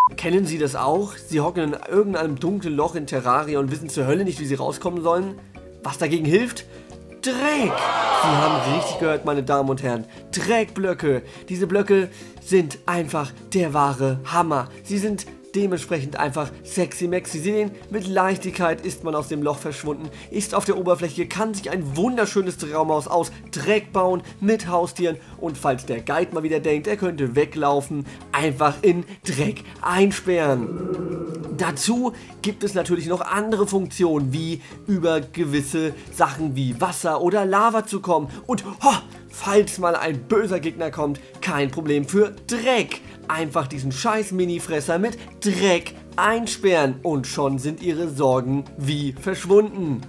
Kennen Sie das auch? Sie hocken in irgendeinem dunklen Loch in Terraria und wissen zur Hölle nicht, wie Sie rauskommen sollen? Was dagegen hilft? Dreck! Sie haben richtig gehört, meine Damen und Herren. Dreckblöcke. Diese Blöcke sind einfach der wahre Hammer. Sie sind dementsprechend einfach sexy maxi. Sie sehen, mit Leichtigkeit ist man aus dem Loch verschwunden, ist auf der Oberfläche, kann sich ein wunderschönes Traumhaus aus Dreck bauen mit Haustieren und falls der Guide mal wieder denkt, er könnte weglaufen, einfach in Dreck einsperren. Dazu gibt es natürlich noch andere Funktionen, wie über gewisse Sachen wie Wasser oder Lava zu kommen und falls mal ein böser Gegner kommt, kein Problem für Dreck. Einfach diesen scheiß Mini-Fresser mit Dreck einsperren und schon sind ihre Sorgen wie verschwunden.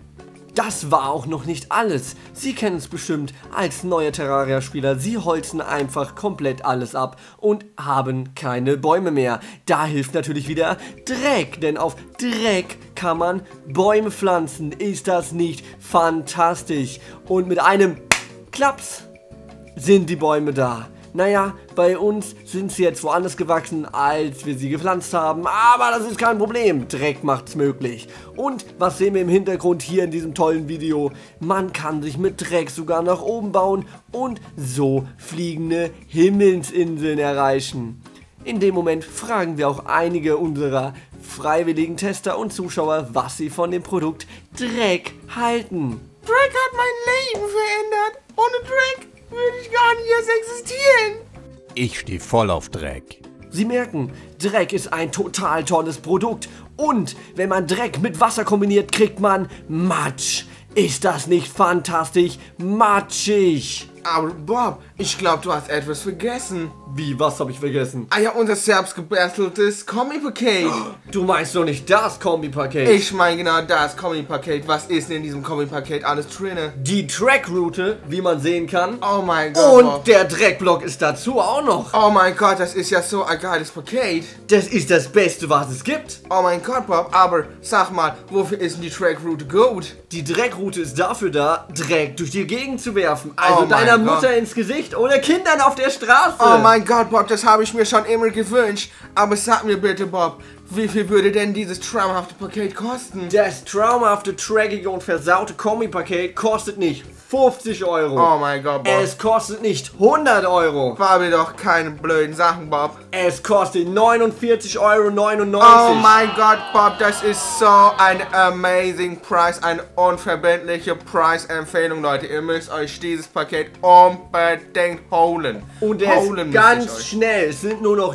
Das war auch noch nicht alles. Sie kennen es bestimmt als neuer Terraria-Spieler. Sie holzen einfach komplett alles ab und haben keine Bäume mehr. Da hilft natürlich wieder Dreck, denn auf Dreck kann man Bäume pflanzen. Ist das nicht fantastisch? Und mit einem Klaps sind die Bäume da. Naja, bei uns sind sie jetzt woanders gewachsen, als wir sie gepflanzt haben, aber das ist kein Problem, Dreck macht's möglich. Und was sehen wir im Hintergrund hier in diesem tollen Video? Man kann sich mit Dreck sogar nach oben bauen und so fliegende Himmelsinseln erreichen. In dem Moment fragen wir auch einige unserer freiwilligen Tester und Zuschauer, was sie von dem Produkt Dreck halten. Dreck hat mein Leben verändert. Ohne Dreck würde ich gar nicht erst existieren. Ich stehe voll auf Dreck. Sie merken, Dreck ist ein total tolles Produkt und wenn man Dreck mit Wasser kombiniert, kriegt man Matsch. Ist das nicht fantastisch? Matschig. Aber Bob, ich glaube, du hast etwas vergessen. Wie, was habe ich vergessen? Ah ja, unser selbst gebasteltes Kombi-Paket. Du meinst doch nicht das Kombi-Paket? Ich meine genau das Kombi-Paket. Was ist denn in diesem Kombi-Paket alles drinne? Die Trackroute, wie man sehen kann. Oh mein Gott, und Bob. der Dreckblock ist dazu auch noch. Oh mein Gott, das ist ja so ein geiles Paket. Das ist das Beste, was es gibt. Oh mein Gott, Bob, aber sag mal, wofür ist denn die Trackroute gut? Die Dreckroute ist dafür da, Dreck durch die Gegend zu werfen. Also Oh mein deiner Gott. Mutter ins Gesicht oder Kindern auf der Straße. Oh mein Gott, Bob, das habe ich mir schon immer gewünscht. Aber sag mir bitte, Bob, wie viel würde denn dieses traumhafte Paket kosten? Das traumhafte, trackige und versaute Kombi-Paket kostet nicht 50 Euro. Oh mein Gott, Bob. Es kostet nicht 100 Euro. War mir doch keine blöden Sachen, Bob. Es kostet 49,99 Euro. Oh mein Gott, Bob, das ist so ein amazing Preis, eine unverbindliche Preisempfehlung, Leute. Ihr müsst euch dieses Paket unbedingt holen. Und es ist ganz schnell. Es sind nur noch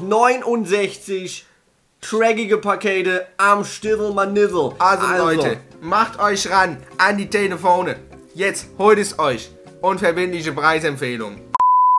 69 trackige Pakete am Stiffelmanizzle. Also Leute, macht euch ran an die Telefone. Jetzt holt es euch. Unverbindliche Preisempfehlung.